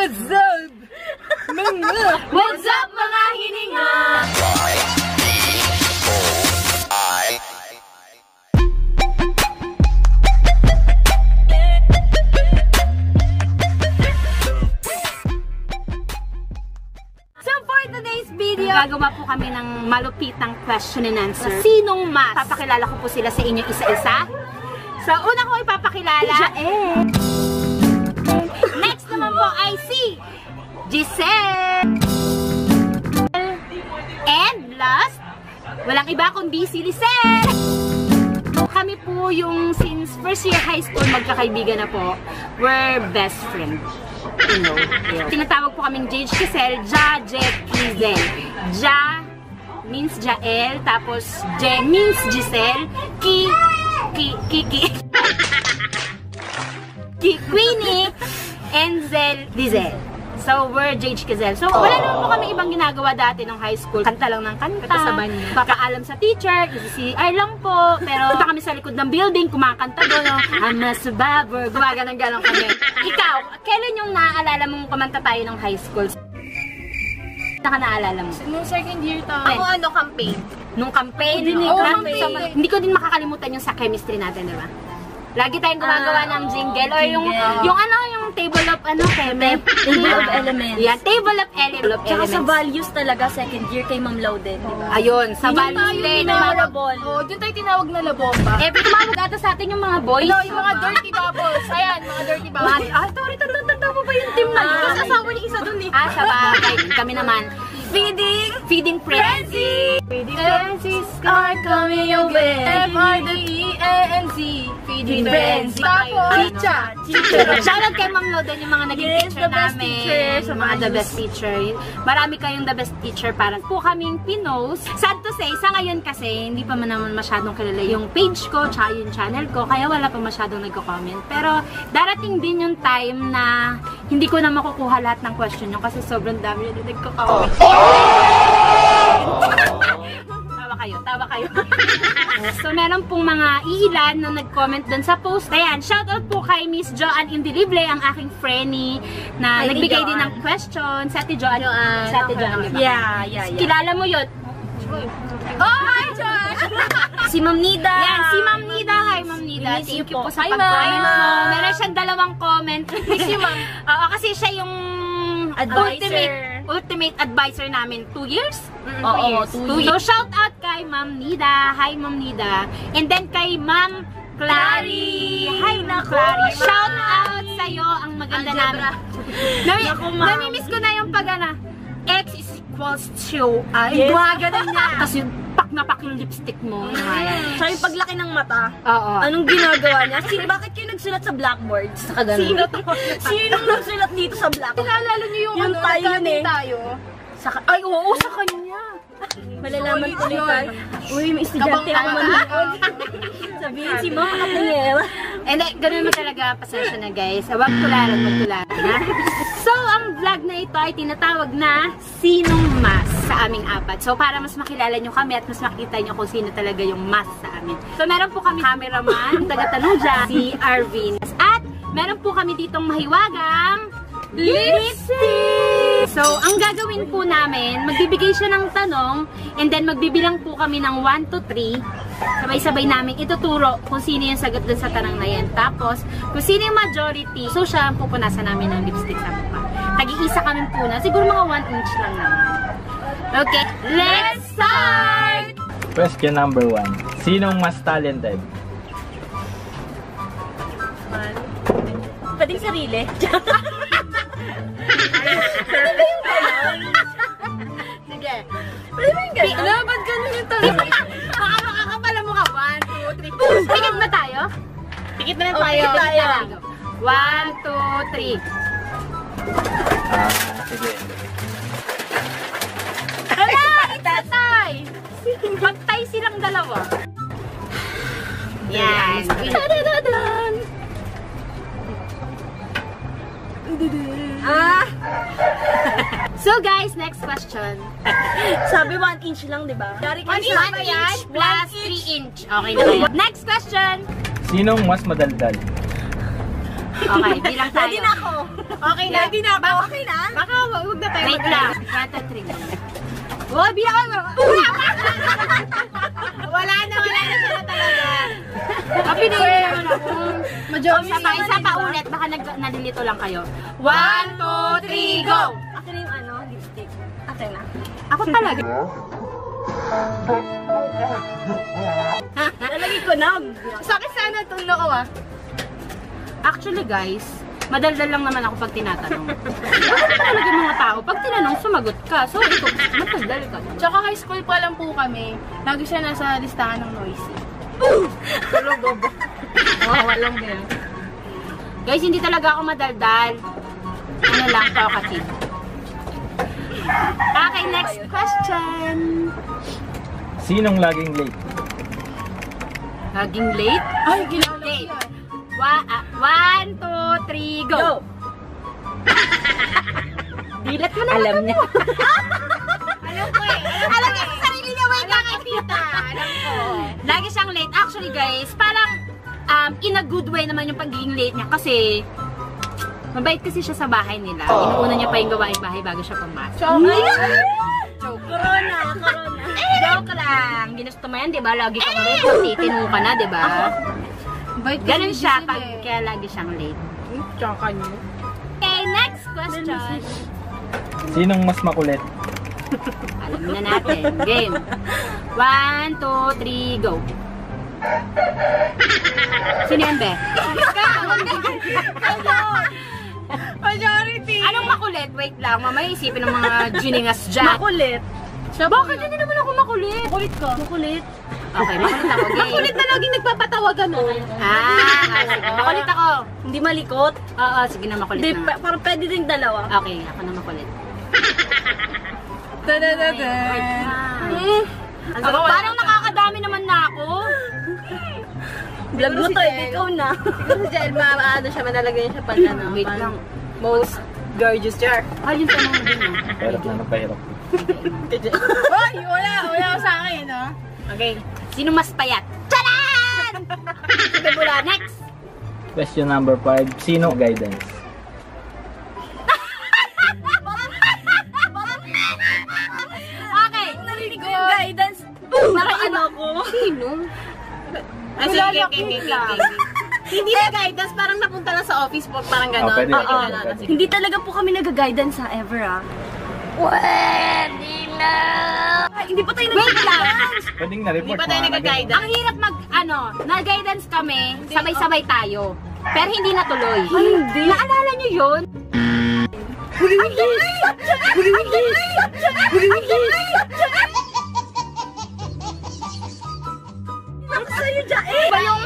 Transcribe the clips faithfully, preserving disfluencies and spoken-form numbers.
What's up? Mga What's up mga hininga? So for today's video, gagawa po kami ng malupitang question and answer. Sinong mas? Papakilala ko po sila sa inyo isa-isa. So una ko ipapakilala Jael. Next naman po ay si Giselle. And last, walang iba kundi si Lisel. So, kami po yung since first year high school magkakaibigan na po. We're best friends. You know, yeah. Tinatawag po kaming Jade Giselle, Ja, Jet, Kizel. Ja means Jael, tapos Je means Giselle, Ki, Ki, Ki, Ki, Ki, Queenie, and Zel, Dizel. So, we're Jade Giselle. So, wala naman po kami ibang ginagawa dati nung high school. Kanta lang ng kanta. Papaalam sa teacher. C R lang po. Pero, punta kami sa likod ng building. Kumakanta doon. No? I'm a survivor. Gumaganang-ganang kami. Ikaw, kailan yung naaalala mong kumanta tayo ng high school? Naka naalala mo? Nung second year tayo. Ako ano, campaign. Nung campaign? Oo, oh, campaign. So, hindi ko din makakalimutan yung sa chemistry natin, diba? Lagi tayong gumagawa uh, ng jingle. Or yung, yung ano, yung table of ano, Keme? Table of elements. Yeah, table of elements. Tsaka sa values talaga, second year kay Ma'am Lauden, di ba? Ayun, sa values din. Tinawag, oh, dun tayo tinawag na labomba. Every tumawag ata sa atin yung mga boys. No, yung mga dirty bubbles. Ayan, mga dirty bubbles. Ah, sorry, tanda mo ba yung team na? Kasi asawa ni isa dun eh. Ah, sa bagay. Kami naman. Feeding! Feeding frenzy! Feeding frenzies are coming your way. F R D E A N Z. Feeding frenzy. Tapos, chicha. Shoutout kay Ma'am Lauden, yung mga naging yes, teacher namin. Teacher, yung mga the best teacher. Marami kayong the best teacher. Parang po kaming Pinos. Sad to say, sa ngayon kasi, hindi pa man naman masyadong kilala yung page ko, tsaka yung channel ko. Kaya wala pa masyadong nagko-comment. Pero, darating din yung time na hindi ko na makukuha lahat ng question nyo kasi sobrang dami na nagko-comment. Tawa kayo, tawa kayo. So, meron pong mga iilan na nag-comment dun sa post. Ayan, shoutout po kay Miss Joanne Indilible, ang aking friendie na Ay, nagbigay Joanne. din ng question. Sa Ate Joanne. Joanne. Sa Ate Joanne, diba? Yeah, yeah, yeah. Kilala mo yun? Oh, hi, Josh! Si Ma'am Nida. Yan, si Ma'am Nida. Hi, Ma'am Nida. Miss Thank you you po po. sa Hi, pag-comment Ma'am. mo. Meron siyang dalawang comment. Miss you, Ma'am. Oo, kasi siya yung Advisor. ultimate ultimate advisor namin. Two years? Mm, Oo, two years. two Two years. years. So, shout out kay Ma'am Nida. Hi, Ma'am Nida. And then kay Ma'am Clary. Hi, na Clary. Shout out sa'yo. Ang maganda namin. Nami, namimiss ko na yung pag ana, X is equals to ay, Yes. gumagano'n niya. Tapos yung pak na pak yung lipstick mo. Siya yung paglaki ng mata. Oo. Anong ginagawa niya? Sino, bakit kayo nagsulat sa blackboard? Saka ganun. Sino to? Sino nagsulat dito sa blackboard? Naalala niyo yung, Yung ano, tayo yun nagkating eh. tayo. Saka, Ay, oo, sa kanya. malalaman So, ko yun. nito. Uy, may estudyante ako manood. Sabihin si Mama Katingel. And then, ganun mo talaga, pasensya na guys. Huwag tularan, huwag tularan, ha? So, ang vlog na ito ay tinatawag na Sinong Mas sa aming apat. So, para mas makilala nyo kami at mas makikita nyo kung sino talaga yung mas sa amin. So, meron po kami cameraman, taga-Tanuja, si Arvin. At, meron po kami ditong mahiwagang lipstick! So, ang gagawin po namin, magbibigay siya ng tanong, and then magbibilang po kami ng one to three. Sabay-sabay namin ituturo kung sino yung sagot dun sa tanong na yan. Tapos, kung sino yung majority, so siya ang pupunasan namin ng lipstick sa mukha. Tag-iisa kami puna. Siguro mga one inch lang naman. Okay, let's start! Question number one. Sinong mas talented? Pwedeng sarili. Sige. Pwede ba yung gano'n? Ano, ba't gano'n yung tanong? Baka makakapala mo ka. One, two, three. Tikit ba tayo? Tikit na lang tayo. tikit tayo. One, two, three. Ah, sige. Hala! Itatay! Pagtay silang dalawa. Yan. Tadadadan! Ah! So guys, next question. Sabi one inch lang, di ba? One inch plus three inch. Okay na yun. Next question. Sinong mas madaldal? Okay, bilang tayo. Ready na ako. Okay na. Ready na ako. Okay na? Baka huwag na tayo. Wait lang. one, two, three. Oh, bilang ako. Wala pa. Wala na, wala na siya na talaga. Kapinigil naman ako. Majority. Isa pa, isa pa ulit. Baka nag nalilito lang kayo. One, two, three, go! Akin na yung ano, lipstick. Akin na. Ako talaga. Lalagay ko na. Sa akin sana itong noo ah. Actually guys, madaldal lang naman ako pag tinatanong. Bakit talaga yung mga tao? Pag tinanong, sumagot ka. So, ito, madaldal ka. Tsaka high school pa lang po kami. Lagi siya nasa listahan ng noisy. Tulog bobo. Oh, walang ganyan. Guys, hindi talaga ako madaldal. Ano lang, talkative. Okay, next question. Sinong laging late? Laging late? Ay, kilala ko Late. yan. Wa ah, one, two, three, go! Dilat mo naman. Alam niya. Alam ko eh. Alam niya sa sarili niya. Wait lang eh, tita. Alam ko. Lagi siyang late. Actually guys, parang um, in a good way naman yung pagiging late niya. Kasi, mabait kasi siya sa bahay nila. Inuuna niya pa yung gawain bahay bago siya pumasok. Joke. Corona, corona. Joke lang. Ginusto mo yan, di ba? Lagi kang late. Titino ka na, di ba? Bait kasi Ganun siya sila pag eh. kaya lagi siyang late. Tsaka niyo. Okay, next question. Sinong mas makulit? Alam na natin. Game. One, two, three, go. Sino yan, be? Majority. Anong makulit? Wait lang, mamaya isipin ng mga giningas dyan. Makulit. Siya, bakit hindi naman ako makulit? Makulit ka. Makulit. Okay, makulit ako. Game. Makulit na laging nagpapatawagan mo. Ah, ah, sige. Makulit ako. Hindi malikot. Oo, sige na makulit Hindi, na. pa- parang pwede din dalawa. Okay, ako na makulit. Da-da-da-da. Hmm. Ako wala Parang ka. nakakadami naman na ako. Vlog mo si to, Jel. eh, ikaw na. Siguro si Jel, maano siya, manalagay siya pag ano. Wait pang lang. Most gorgeous jar. Ah, yung tanong mo din ah. Pahirap na ng pahirap. Ay, wala. Wala ko sa akin, ha? Okay. Sino mas payat? Charan! Sabi mo lang. Next! Question number five. Sino guidance? Okay. Narinig ko yung guidance. Parang ano ko. Sino? Ah, sige, okay, okay, okay, okay. Hindi na guidance, parang napunta lang sa office po, parang gano'n. Oh, pwede na, Oo, pwede na, gano'n. pwede. Sige. Hindi talaga po kami nag-guidance sa ever ah. Pwede na! Ay, hindi pa tayo Wait lang! Pwedeng na-report. Hindi pa tayo mga nag-guidance. Ang hirap mag, ano, na-guidance kami, sabay-sabay tayo. Pero hindi natuloy. Ay, hindi. Naalala niyo yun? Ako sa'yo dyan eh. Ba yung...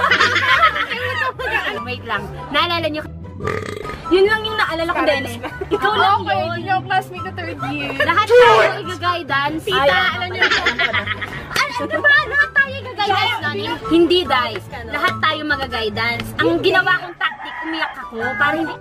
Wait lang. Naalala niyo? Yun lang yung naalala ko, Dennis. Ikaw lang Okay, yun. hindi ako classmate na third year. Lahat tayo i-guidance. Tita, alam niyo na Ano ba? Lahat tayo i-guidance nun? Hindi, guys. Lahat tayo mag-guidance. Ang ginawa kong tactic, umiyak ako para hindi...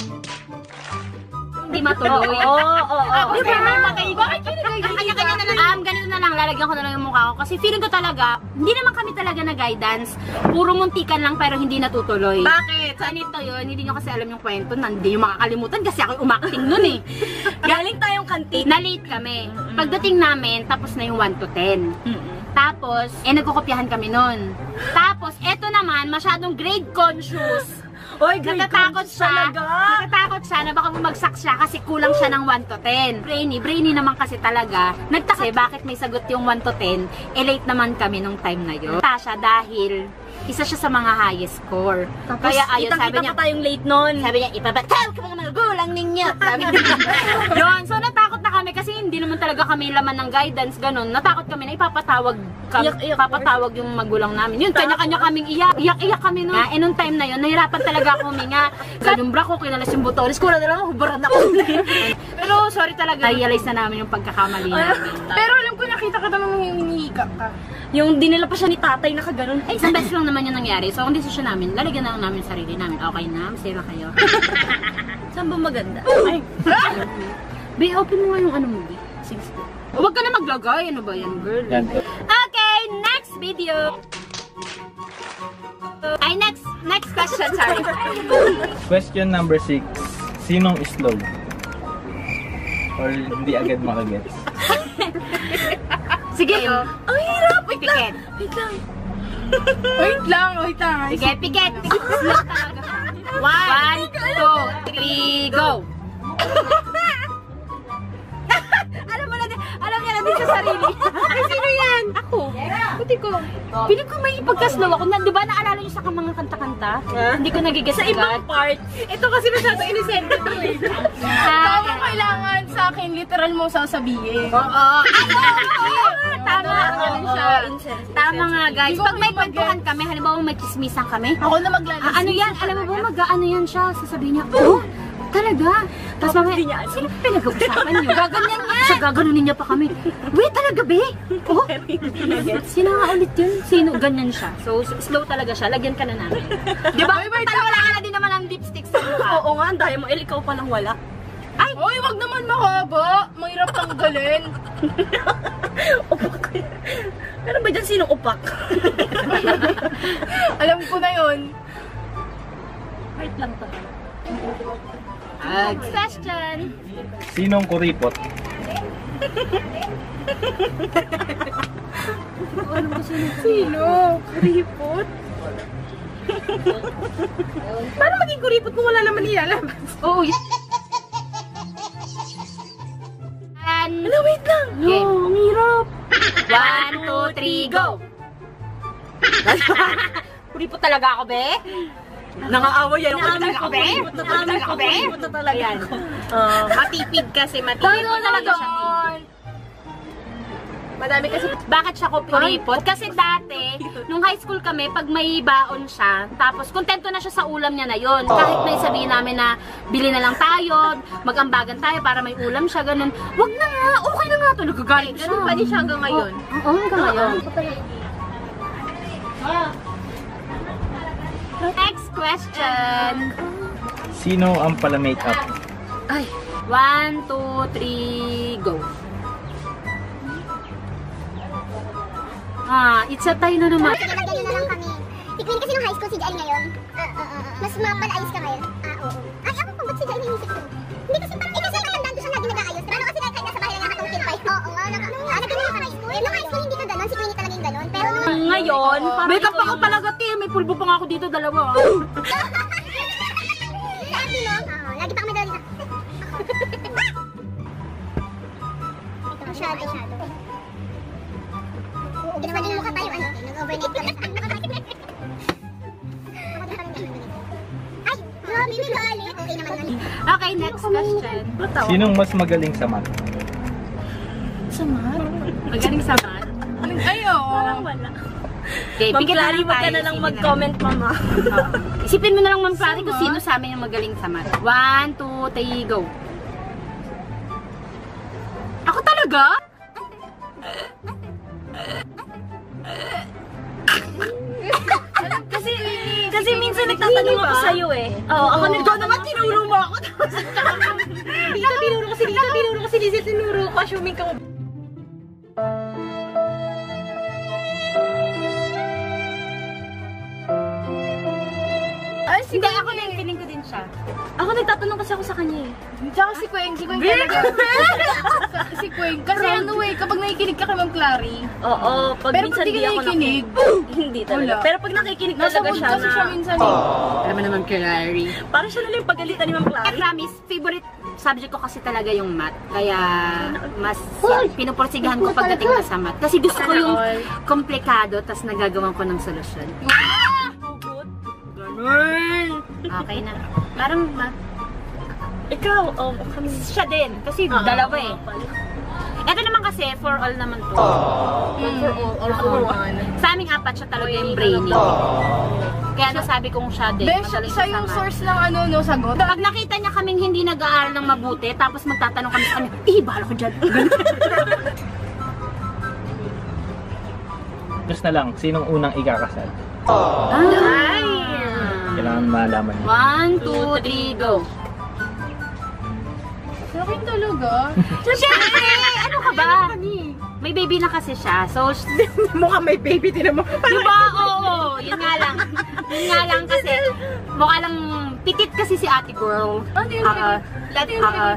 Hindi matuloy. Oo, oo, oo. Di ba? Bakit yun nag-guidance? Kanya-kanya na lang. Um, ganito na lang. Lalagyan ko na lang yung mukha ko. Kasi feeling ko talaga, hindi naman kami talaga na guidance. Puro muntikan lang pero hindi natutuloy. Bakit? Ganito yun, hindi nyo kasi alam yung kwento. Hindi nyo makakalimutan kasi ako umakting nun eh. Galing tayong kantin. Na-late kami. Pagdating namin, tapos na yung one to ten. Tapos, eh nagkukopyahan kami nun. Tapos, eto naman, masyadong grade conscious. Oy, Natatakot siya. Natatakot siya na baka bumagsak siya kasi kulang siya ng one to ten. Brainy, brainy naman kasi talaga. Nagtaka bakit may sagot yung one to ten, eh late naman kami nung time na yun. Tasha dahil isa siya sa mga highest score. Tapos, Kaya ayun, sabi kitang-kita niya, pa tayong late nun. sabi niya, ipapataw ka mga mga gulang ninyo. Sabi niya. Yun, so natakot na kami kasi hindi naman talaga kami laman ng guidance, ganun. Natakot kami na ipapatawag kami, Iyak, iyak, papatawag yung magulang namin. Yun, kanya-kanya kaming iyak. Iyak-iyak kami nun. Eh, nung time na yun, nahirapan talaga ako huminga. Sa yung bra ko, kinalas yung butones. Kura na lang, hubaran ako. Pero sorry talaga, realize na namin yung pagkakamali namin. Pero alam ko, nakita ka naman yung hinihika ka. Yung dinala pa siya ni tatay na kaganon. Ay, isang beses lang naman yung nangyari. So, ang desisyon namin, lalagyan na lang namin sarili namin. Okay na, masira kayo. Saan ba maganda? Ay. Be, open mo nga yung ano mo, Be. Sige, sige. Huwag ka na maglagay. Ano ba yan, girl? Yan. Okay, next video. Ay, next, next question, sorry. Question number six. Sinong slow? Or hindi agad makagets? Sige, go. Ang hirap! Wait lang! Piket. Wait lang! Wait lang! Wait lang! Sige, piket. Piket. Slow talaga siya. One, two, three, go. Alam mo na din, alam niya na din sa sarili. Ay, sino yan? Ako. Buti ko. Piling ko may ipagka-slow ako. Na, di ba naalala niyo sa mga kanta-kanta? Hindi ko nagigas Sa ibang part. Ito kasi masyado inisente to eh. Tama, kailangan sa akin, literal mo sasabihin. Oo. Tama. Ganun siya. Tama nga, guys. Hindi ko Pag may kayo kwentuhan kami, halimbawa may chismisan kami, Ako na maglalas. ah, ano yan? Alam mo ba, mag-ano yan siya? Sasabihin niya, oh, talaga. Tapos mamaya, sino pa pinag-uusapan niyo? Gaganyan niya. Siya, gaganunin niya pa kami. Wait, talaga, be? Oh, sino nga ulit yun? Sino? Ganyan siya. So, slow talaga siya. Lagyan ka na namin. Di ba? Talo, wala ka na din naman ng lipstick sa mukha. Oo nga, ang dahil mo. El, ikaw pa lang wala. Ay! Uy, wag naman mahaba. Mahirap tanggalin. Upak. Pero ba dyan sinong upak? Alam ko na yun. Wait lang to. Next question. Sinong kuripot? Sino? Kuripot? Paano maging kuripot kung wala naman nilalabas? Oo, yun. And, Ano, wait lang. Okay. No, ang hirap. one, two, three, go! Kuripot talaga ako, be? Nangaaway yan. Naamoy ko, be? Kuripot na talaga ako. Be? Kuripot na talaga. Ayan. Uh, matipid kasi, matipid. Kuripot talaga siya. Madami kasi. Bakit siya ko kuripot? Kasi dati, nung high school kami, pag may baon siya, tapos kontento na siya sa ulam niya na yon. Kahit may sabihin namin na bili na lang tayo, mag-ambagan tayo para may ulam siya, ganun. Wag na nga, okay na nga to, nagagalit siya. Ganun pa din siya hanggang ngayon. Oo, oh, hanggang ngayon. Next question. Sino ang pala-makeup? Ay. One, two, three, go. Ah, it's a tie na naman. Sige, magganyan na lang kami. Si Queen kasi nung high school, si Jael ngayon. Mas mapalayos ka ngayon. Ah, oo. Ay, ako pa, ba't si Jael naisip ko? Hindi kasi parang, eh kasi matandaan doon siya lagi nag-aayos. Pero kasi kahit nasa bahay na nakatungkil pa. Oo nga, nag-ganyan ka high school. Nung high school, hindi ka ganon. Si Queen talaga yung ganon. Pero nung... Ngayon, May kapag ako talaga, te. May pulbo pa nga ako dito, dalawa. Sa F B mo, oo, lagi pa kami dalawa dito. Ito, shadow. Ginawa din mukha tayo, ano? Nag-overnight kami. Ay, grabe, may galit. Okay naman yun. Okay, next question. Sinong mas magaling sa math? Magaling sa math. Ay, oo. wala. Okay, Ma'am bigyan Clary, lang wag ka tayo. na lang Isipin mag-comment, mama. Oo. Isipin mo na lang, Ma'am Clary, kung sino sa amin yung magaling sa math. One, two, three, go. Ako talaga? Kasi, kasi minsan nagtatanong ako sa'yo eh. Oo, ako nag- Ikaw naman, tinuro mo ako. Dito tinuro ko si Dito, tinuro ko si Lizzie, tinuro ko. Assuming ka mo. Ay, si Hindi, ako na yung feeling ko din siya. Ako nagtatanong kasi ako sa kanya eh. Tsaka si Queen, si Queen talaga. Si Queen. Kasi ano eh, kapag nakikinig ka kay Ma'am Clary, Oo, pag pero minsan pag di di ka ako nakikinig, nakikinig. Hindi talaga. Wala. Pero pag nakikinig nasa talaga mood siya kasi siya na, minsan eh. Alam mo naman, Clary. parang siya na lang yung pagalitan ni Ma'am I Clary. promise, favorite subject ko kasi talaga yung math. Kaya mas pinuporsigahan ko pagdating na sa math. Kasi gusto ko yung komplikado, tas nagagawan ko ng solusyon. Okay na. Parang math. Ikaw, oh, kami. Siya din. Kasi Ah, dalawa ah, eh. pala. Ito naman kasi, for all naman to. All for all, all for one. Sa aming apat, siya talaga yung brainy. Kaya nasabi kong siya din. Then, siya, magaling siya sa yung math. source ng ano, no, sagot. Pag nakita niya kaming hindi nag-aaral ng mabuti, tapos magtatanong kami sa kanya, eh, bahala ko dyan. Just na lang, sinong unang ikakasal? Ay! Kailangan malaman niyo. One, two, three, go. Sa akin talaga. Siyempre! Ano ka ba? may baby na kasi siya. So, Mukhang may baby din naman. diba? Oo, yun nga lang. Yun nga lang kasi, mukha lang pitit kasi si ate girl. Ano yung Ah, Ano yung ah,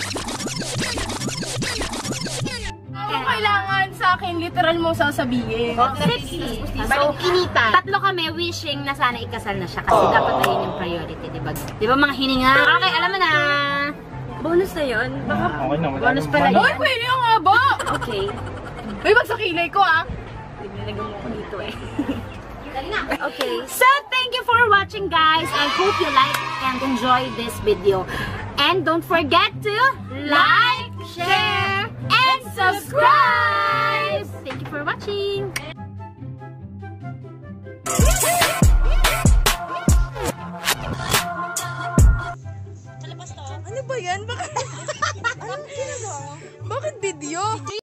Kung kailangan sa akin, literal mo sasabihin. sexy. So, Balingkinitan. tatlo kami wishing na sana ikasal na siya kasi dapat ayun yung priority, diba? Diba mga hininga? Okay, alam mo na. Bonus na yun. Baka Okay na, wala bonus nang pala money. Uy, pwede yung nga ba? okay. Uy, wag sa kilay ko ah. Nilagyan mo ko dito eh. Okay. So, thank you for watching, guys. I hope you like and enjoy this video. And don't forget to like, share, and subscribe. Thank you for watching.